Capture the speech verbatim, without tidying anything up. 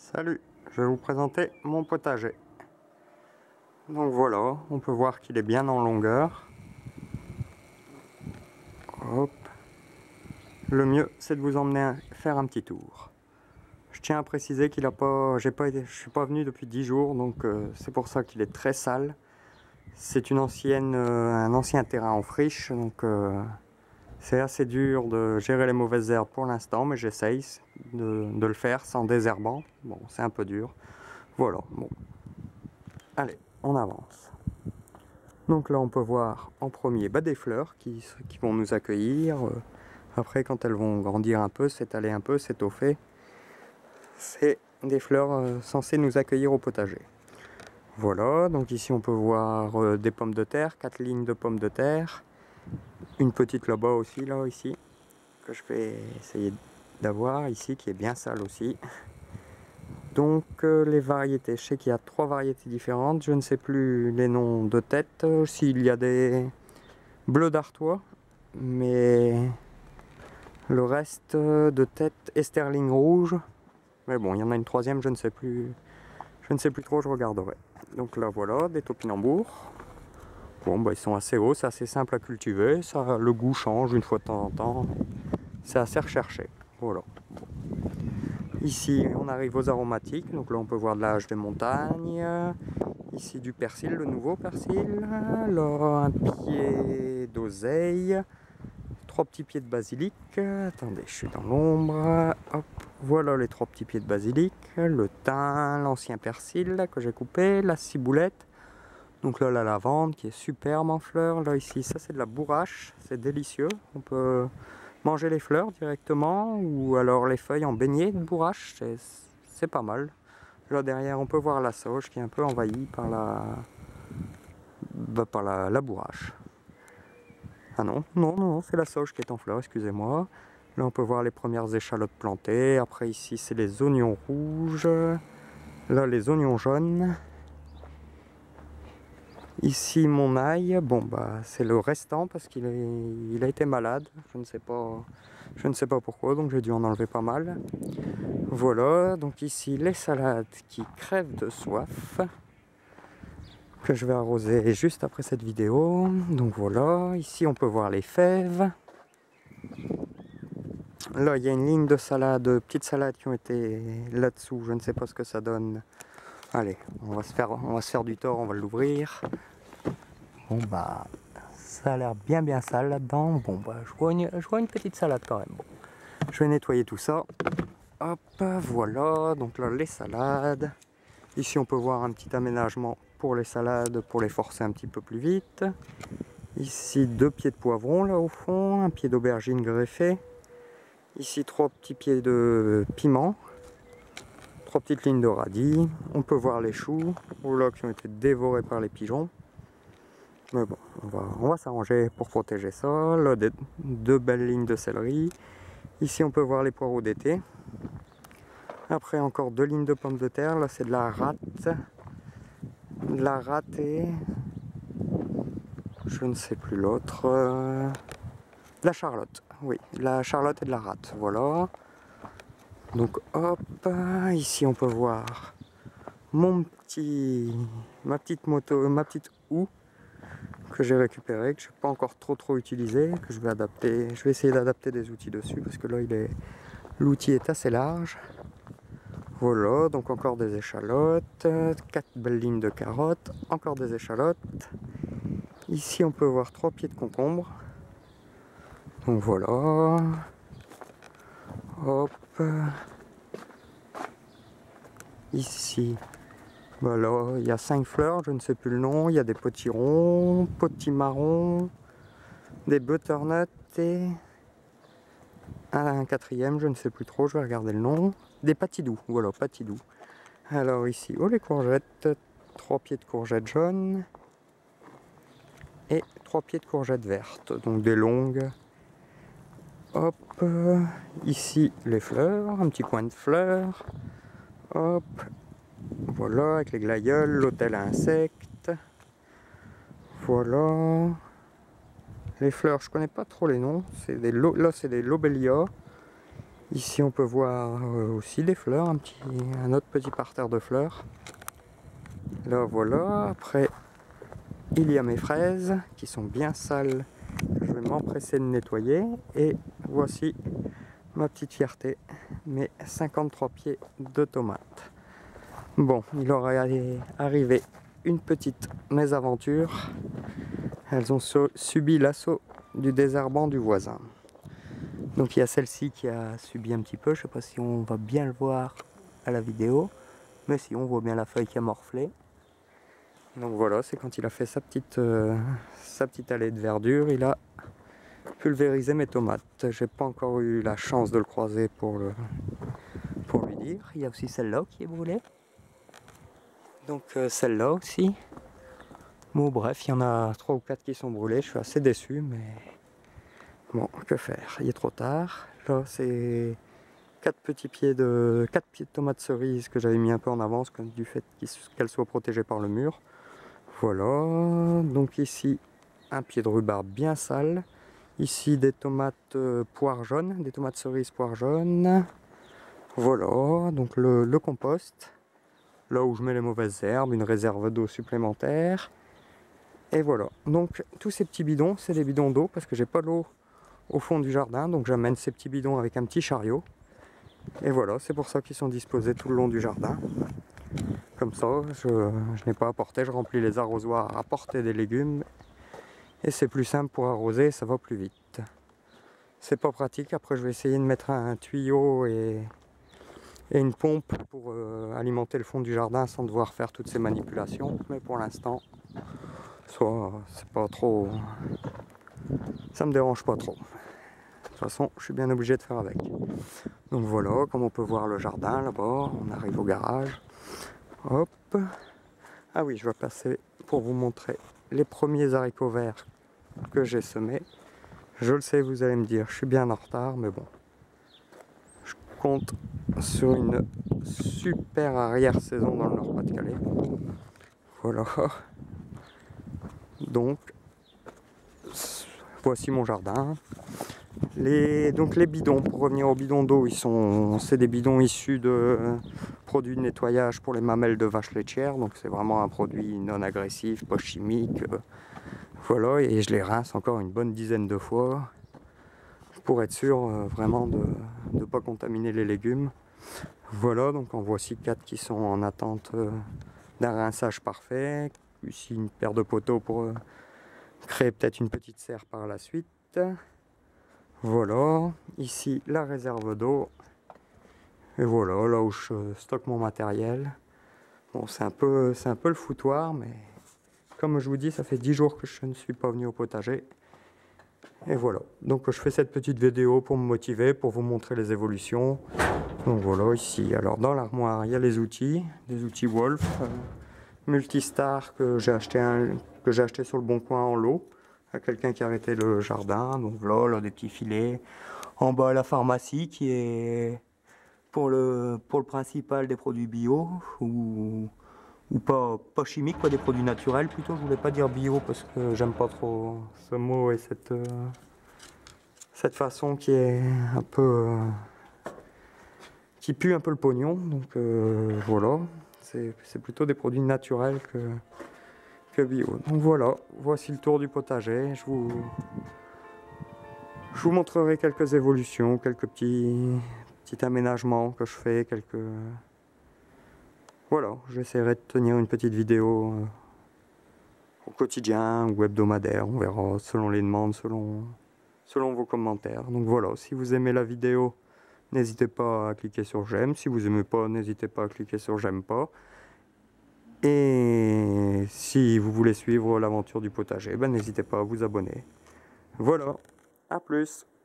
Salut, je vais vous présenter mon potager. Donc voilà, on peut voir qu'il est bien en longueur. Hop. Le mieux, c'est de vous emmener faire un petit tour. Je tiens à préciser qu'il a pas, j'ai pas été, je suis pas venu depuis dix jours, donc euh, c'est pour ça qu'il est très sale. C'est une ancienne, euh, un ancien terrain en friche, donc euh, c'est assez dur de gérer les mauvaises herbes pour l'instant, mais j'essaye de, de le faire sans désherbant. Bon, c'est un peu dur. Voilà, bon. Allez, on avance. Donc là on peut voir en premier bah, des fleurs qui, qui vont nous accueillir. Après quand elles vont grandir un peu, s'étaler un peu, s'étoffer, c'est des fleurs euh, censées nous accueillir au potager. Voilà, donc ici on peut voir euh, des pommes de terre, quatre lignes de pommes de terre. Une petite là-bas aussi, là, ici, que je vais essayer d'avoir ici, qui est bien sale aussi. Donc euh, les variétés, je sais qu'il y a trois variétés différentes, je ne sais plus les noms de tête, euh, s'il y a des bleus d'Artois, mais le reste euh, de tête est sterling rouge, mais bon il y en a une troisième, je ne sais plus, je ne sais plus trop, je regarderai. Donc là voilà, des topinambours, bon bah ils sont assez hauts, c'est assez simple à cultiver, ça, le goût change une fois de temps en temps, c'est assez recherché, voilà. Ici, on arrive aux aromatiques, donc là on peut voir de la hache des montagnes, ici du persil, le nouveau persil, là un pied d'oseille, trois petits pieds de basilic, attendez, je suis dans l'ombre, hop, voilà les trois petits pieds de basilic, le thym, l'ancien persil que j'ai coupé, la ciboulette, donc là la lavande qui est superbe en fleurs, là ici ça c'est de la bourrache, c'est délicieux, on peut manger les fleurs directement ou alors les feuilles en beignet de bourrache, c'est pas mal. Là derrière on peut voir la sauge qui est un peu envahie par la, bah, par la, la bourrache. Ah non, non, non, c'est la sauge qui est en fleurs, excusez-moi. Là on peut voir les premières échalotes plantées, après ici c'est les oignons rouges, là les oignons jaunes. Ici mon ail, bon bah c'est le restant parce qu'il il a été malade, je ne sais pas, je ne sais pas pourquoi, donc j'ai dû en enlever pas mal. Voilà, donc ici les salades qui crèvent de soif, que je vais arroser juste après cette vidéo. Donc voilà, ici on peut voir les fèves. Là il y a une ligne de salade, petites salades qui ont été là-dessous, je ne sais pas ce que ça donne. Allez, on va se faire, on va se faire du tort, on va l'ouvrir. Bon bah, ça a l'air bien bien sale là-dedans. Bon bah, je vois, une, je vois une petite salade quand même. Bon, je vais nettoyer tout ça. Hop, voilà, donc là les salades. Ici on peut voir un petit aménagement pour les salades, pour les forcer un petit peu plus vite. Ici deux pieds de poivron là au fond, un pied d'aubergine greffé. Ici trois petits pieds de piment. Trois petites lignes de radis. On peut voir les choux, là, qui ont été dévorés par les pigeons. Mais bon, on va, on va s'arranger pour protéger ça. Là, des, deux belles lignes de céleri. Ici, on peut voir les poireaux d'été. Après, encore deux lignes de pommes de terre. Là, c'est de la rate. De la rate et... je ne sais plus l'autre. Euh, la charlotte. Oui, la charlotte et de la rate. Voilà. Donc, hop. Ici, on peut voir mon petit... ma petite moto, ma petite houe que j'ai récupéré, que je n'ai pas encore trop trop utilisé, que je vais adapter, je vais essayer d'adapter des outils dessus parce que là il est, l'outil est assez large. Voilà, donc encore des échalotes, quatre belles lignes de carottes, encore des échalotes. Ici on peut voir trois pieds de concombre. Donc voilà. Hop. Ici. Voilà, il y a cinq fleurs, je ne sais plus le nom, il y a des potirons, potimarrons, des butternuts et un quatrième, je ne sais plus trop, je vais regarder le nom, des patidous, voilà, patidous. Alors ici, oh les courgettes, trois pieds de courgettes jaunes et trois pieds de courgettes vertes, donc des longues. Hop, ici les fleurs, un petit coin de fleurs, hop. Voilà, avec les glaïeuls, l'hôtel à insectes. Voilà. Les fleurs, je connais pas trop les noms. C'est des là, c'est des lobélias. Ici on peut voir euh, aussi des fleurs, un, petit, un autre petit parterre de fleurs. Là voilà, après il y a mes fraises qui sont bien sales. Je vais m'empresser de nettoyer et voici ma petite fierté, mes cinquante-trois pieds de tomates. Bon, il aurait arrivé une petite mésaventure. Elles ont subi l'assaut du désherbant du voisin. Donc il y a celle-ci qui a subi un petit peu, je ne sais pas si on va bien le voir à la vidéo, mais si on voit bien la feuille qui a morflé. Donc voilà, c'est quand il a fait sa petite, euh, sa petite allée de verdure, il a pulvérisé mes tomates. J'ai pas encore eu la chance de le croiser pour, le, pour lui dire. Il y a aussi celle-là qui est brûlée. Donc euh, celle-là aussi. Bon bref, il y en a trois ou quatre qui sont brûlés, je suis assez déçu, mais bon, que faire, il est trop tard. Là c'est quatre petits pieds de quatre pieds de tomates cerises que j'avais mis un peu en avance du fait qu'elles soient protégées par le mur. Voilà, donc ici un pied de rhubarbe bien sale. Ici des tomates euh, poire jaune, des tomates cerises poire jaune. Voilà, donc le, le compost. Là où je mets les mauvaises herbes, une réserve d'eau supplémentaire. Et voilà, donc tous ces petits bidons, c'est des bidons d'eau parce que j'ai pas l'eau au fond du jardin. Donc j'amène ces petits bidons avec un petit chariot. Et voilà, c'est pour ça qu'ils sont disposés tout le long du jardin. Comme ça, je, je n'ai pas à porter, je remplis les arrosoirs à portée des légumes. Et c'est plus simple pour arroser, ça va plus vite. C'est pas pratique, après je vais essayer de mettre un tuyau et, et une pompe pour euh, alimenter le fond du jardin sans devoir faire toutes ces manipulations. Mais pour l'instant, soit c'est pas trop... ça me dérange pas trop. De toute façon, je suis bien obligé de faire avec. Donc voilà, comme on peut voir le jardin là-bas, on arrive au garage. Hop. Ah oui, je vais passer pour vous montrer les premiers haricots verts que j'ai semés. Je le sais, vous allez me dire, je suis bien en retard, mais bon. Je compte sur une super arrière-saison dans le Nord-Pas-de-Calais. Voilà. Donc, voici mon jardin. Les, donc les bidons, pour revenir aux bidons d'eau, ils sont, c'est des bidons issus de produits de nettoyage pour les mamelles de vaches laitières. Donc c'est vraiment un produit non agressif, pas chimique. Voilà, et je les rince encore une bonne dizaine de fois pour être sûr euh, vraiment de ne pas contaminer les légumes. Voilà, donc en voici quatre qui sont en attente euh, d'un rinçage parfait. Ici une paire de poteaux pour euh, créer peut-être une petite serre par la suite. Voilà, ici la réserve d'eau. Et voilà, là où je stocke mon matériel. Bon, c'est un peu, c'est un peu le foutoir, mais comme je vous dis, ça fait dix jours que je ne suis pas venu au potager. Et voilà, donc je fais cette petite vidéo pour me motiver, pour vous montrer les évolutions. Donc voilà, ici, alors dans l'armoire, il y a les outils, des outils Wolf, euh, Multistar que j'ai acheté, un, que j'ai acheté sur le Bon Coin en lot, à quelqu'un qui a arrêté le jardin. Donc là, là, des petits filets. En bas, la pharmacie qui est pour le, pour le principal des produits bio, ou, ou pas, pas chimiques, quoi, des produits naturels plutôt. Je voulais pas dire bio parce que j'aime pas trop ce mot et cette, euh, cette façon qui est un peu... Euh, qui pue un peu le pognon. Donc euh, voilà, c'est plutôt des produits naturels que, que bio. Donc voilà, voici le tour du potager. Je vous, je vous montrerai quelques évolutions, quelques petits, petits aménagements que je fais, quelques... Voilà, j'essaierai de tenir une petite vidéo euh, au quotidien ou hebdomadaire, on verra selon les demandes, selon, selon vos commentaires. Donc voilà, si vous aimez la vidéo, n'hésitez pas à cliquer sur j'aime. Si vous n'aimez pas, n'hésitez pas à cliquer sur j'aime pas. Et si vous voulez suivre l'aventure du potager, ben n'hésitez pas à vous abonner. Voilà, à plus.